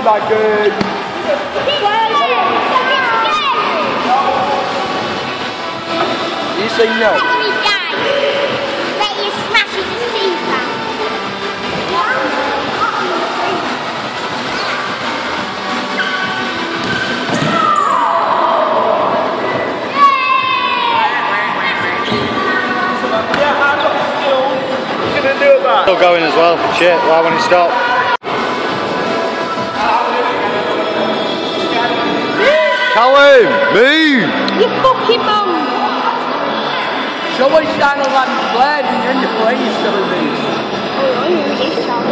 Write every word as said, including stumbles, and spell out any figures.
my god. You say no? Bet you smashes his teeth out. Still going as well. Shit, why won't it stop? Callum, move! You fucking mum! Somebody stand on that flair and you're in the plane, you're still in these. Oh, you're